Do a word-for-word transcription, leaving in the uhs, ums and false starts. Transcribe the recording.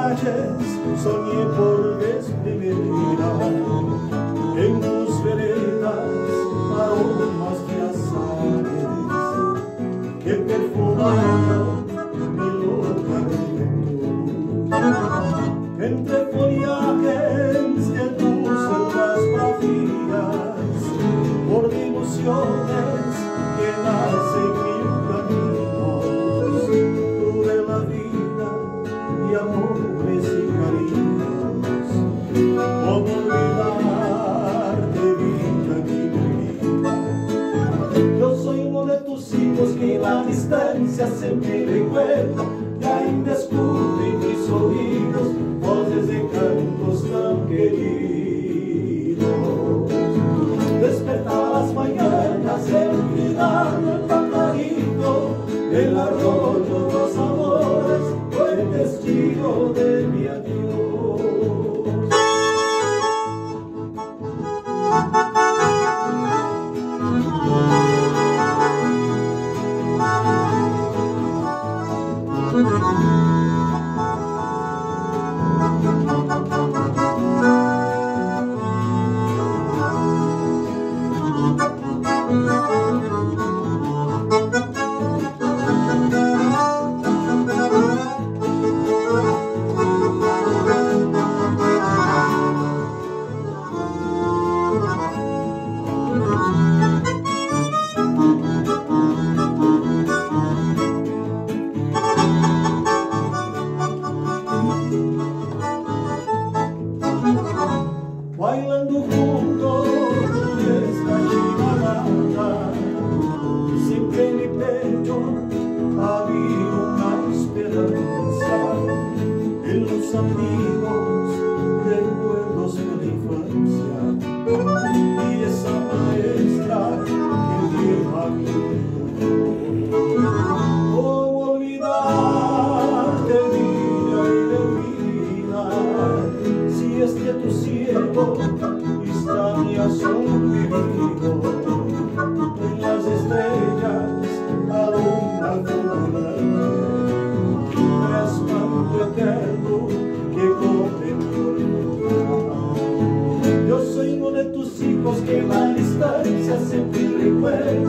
calles soñé por vez primera, en tus veredas aromas de azares que perfumaron mi loca juventud. Entre follajes de tus selvas bravías, por ilusiones que nacen mil caminos, tuve la vida y amores y cariños. ¿Cómo olvidarte, vida, mi vida? Yo soy uno de tus hijos que en la distancia se me recuerda, y ainda escucho en mis oídos voces de cantos tan queridos. Despertaba las mañanas el cuidar del pajarito, el arroyo, los amores, fue testigo de mi adiós. Bailando juntos esta chimarrada, siempre en mi pecho había una esperanza, en los amigos, recuerdos de la infancia, y esa maestra que lleva mi vida. ¿Cómo olvidarte, vida y de vida, si es que tu cielo extrañas un vivido? En las estrellas alumbra fulgurante, plasmando eterno que corre mi olor. Yo soy uno de tus hijos que en la distancia siempre recuerda,